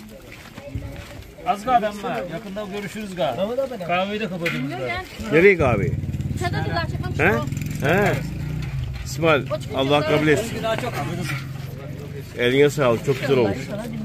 Az kahvem var. Yakında görüşürüz galiba. Kahveyi de kapatıyoruz galiba. Nereye kahveyi? Çadırlar çıkmış. He? İsmail Allah kabul etsin. Eline sağlık, çok güzel olmuş.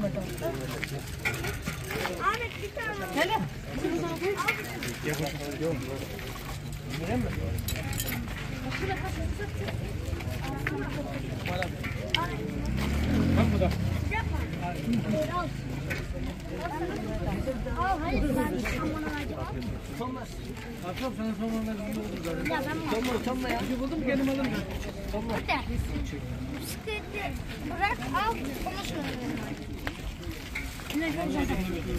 Bırak al, onu söyle. Ne diyorsun?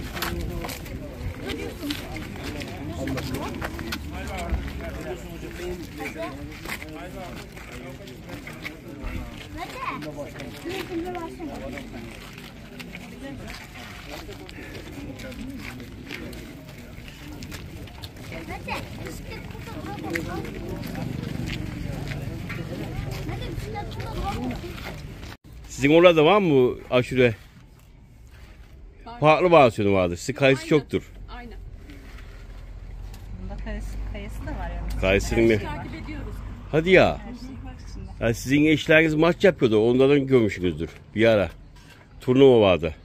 Sizin orada var mı bu aşure? Farklı versiyonu vardır. Sizin kayısı çoktur. Aynen. Bunda kayısı da var yani. Kayısının bir... Takip ediyoruz. Hadi ya. Her şey var içinde. Yani sizin eşleriniz maç yapıyordu. Ondan görmüşsünüzdür bir ara. Turnuva vardı.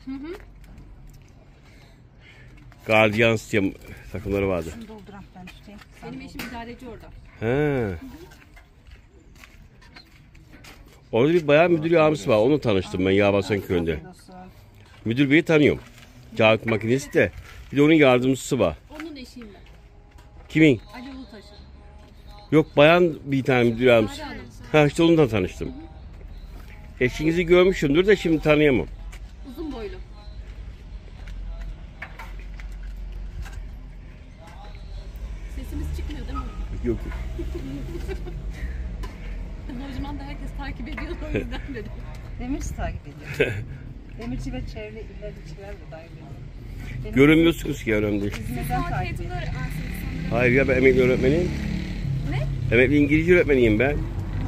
Guardians diye takımları vardı. Şimdi dolduran ben tutayım. Benim eşim idareci orada. He. Orada bir bayan müdür yardımcısı var. Onunla tanıştım ben Yağbasan köyünde. Müdür beyi tanıyorum. Kağıt makinesi de. Bir de onun yardımcısı var. Onun eşiyim ben. Kimin? Ali Ulutaş'ın. Yok bayan bir tane müdür yardımcısı. Ha işte onunla tanıştım. Eşinizi görmüşümdür de şimdi tanıyamam. Uzun boylu. Sesimiz çıkmıyor değil mi? Yok. Lojman da herkes takip ediyor o yüzden dedim. Demirci takip ediyor. Demirci ve çevre ilericiler de takip ediyor. Görünmüyorsunuz ki önemli değil. İzmir'den takip ediyor. Hayır ya ben emekli öğretmeniyim. Ne? Emekli İngilizce öğretmeniyim ben.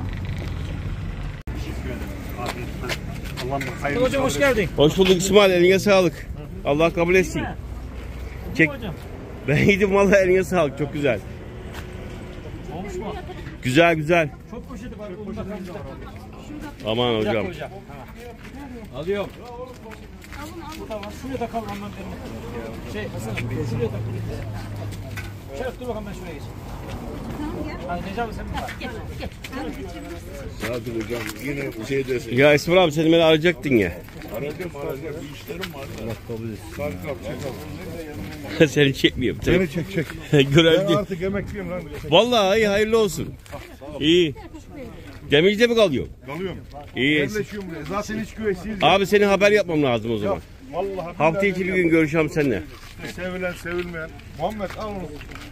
Hocam hoş geldin. Hoş bulduk İsmail, eline sağlık. Allah kabul etsin. Çek. Ben yedim vallahi, eline sağlık, çok güzel. Olmuş mu? Güzel güzel. Çok poşeti var. Aman hocam. Alıyorum. Burada var. Şuraya da kal ondan benim. Hasan'ım. Şuraya da kal. Şeref dur bakalım ben şuraya geçeyim. Hadi Necati sen mi var? Sağ ol hocam. Yine bir şey desin. Ya İsmail abi, sen beni arayacaktın ya. Arayacağım. Bir işlerim var. Allah kabul etsin. Kalk çek. Seni çekmiyorum. Beni çek. Görev Ben değil. artık emekliyim lan. Vallahi iyi, hayırlı olsun. İyi. Demirci'de mi kalıyor? Kalıyorum. İyi. Yerleşiyorum buraya. Zaten hiç güveysiz. Abi senin haber yapmam lazım o zaman. Vallahi Hafta içi bir gün görüşeceğim seninle. sevilen sevilmeyen. Muhammed al onu.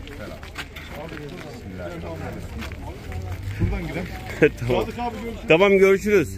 Şuradan gidelim. Tamam. Sadık abi görüşürüz. Tamam, görüşürüz.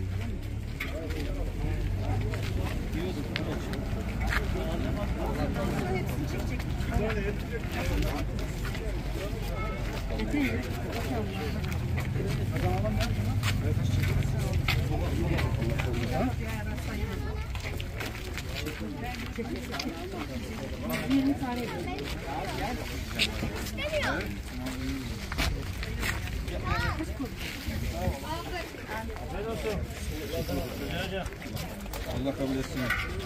Allah kabul etsin.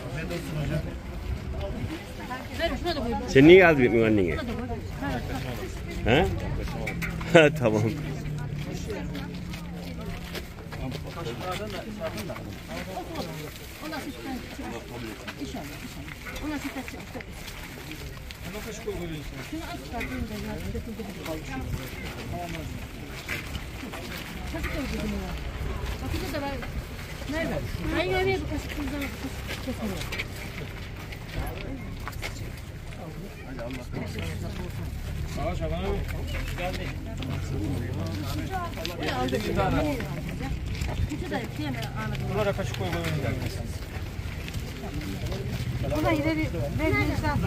Sen niye yardım etmiyorsun annene? He? Tamam. Nerede? Hayır nereye bu kaşık kızdan kesin. Sağ ol Şaban abi. Geldi. Bunlara kaşık koy koyun. Buna ileri vermeyeceğim.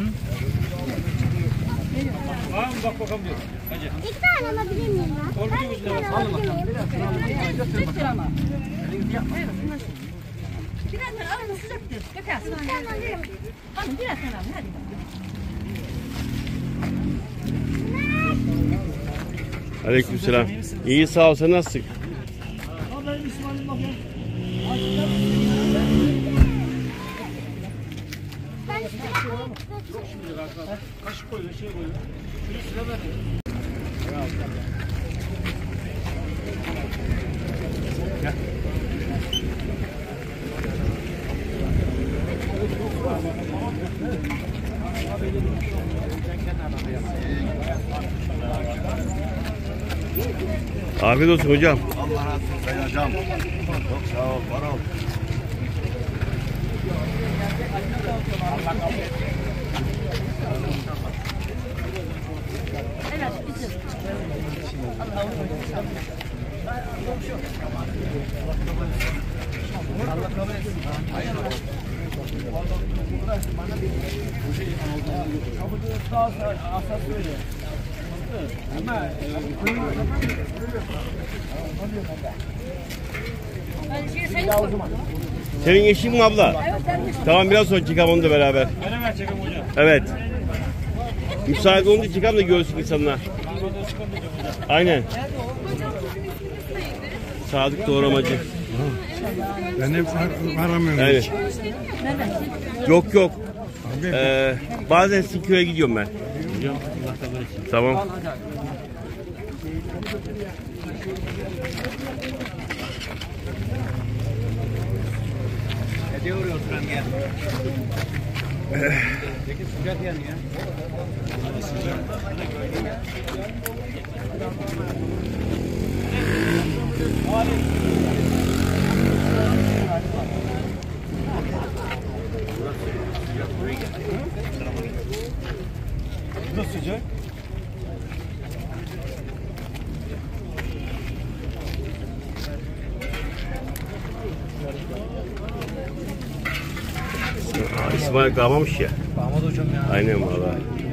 Var mı bak bakalım diyor. Hadi. İki tane alabilir miyim ben? Orada yüzüne bak. Alabilir miyim? Birer tane alın sıcaktır. Götürsün. Alın birer tane alın hadi. Aleykümselam. İyi sağ ol, sen nasılsın? Ablayı Müslümanım bakayım. Kaşık koyuyor, şey koyuyor. Şunu sıra ver. Afiyet olsun hocam. Allah razı olsun Sayın Hocam. Çok sağ ol, var ol. Allah kabul etsin. Hayır. Daha asas öyle. Ama Senin eşin mi abla? Tamam, biraz sonra çıkalım onu da beraber. öyle mi çekim hocam? Evet. Müsait olunca çıkalım da görsün insanlar. Aynen. Sadık Doğramacı. Ben hep aramıyorum. Evet. Yok yok. Bazen sizin köye gidiyorum ben. Tamam. Ne diyor oturan ya? Peki sıcak yani ya. Bu da sıcak. İsmail kalmamış ya. Ahmet hocam ya. Aynen valla.